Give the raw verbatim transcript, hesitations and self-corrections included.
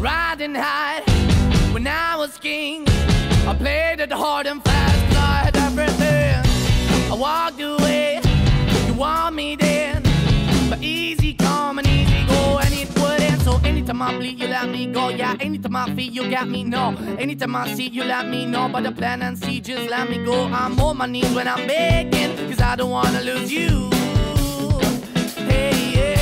riding high when I was king. I played it hard and fast, 'cause I had everything. I walked away, you want me then, but easy come and easy go, and it wouldn't. So anytime I bleed, you let me go. Yeah, anytime I feel, you got me, no. Anytime I see, you let me know. But the plan and see, just let me go. I'm on my knees when I'm begging, 'cause I don't wanna lose you. Hey, yeah.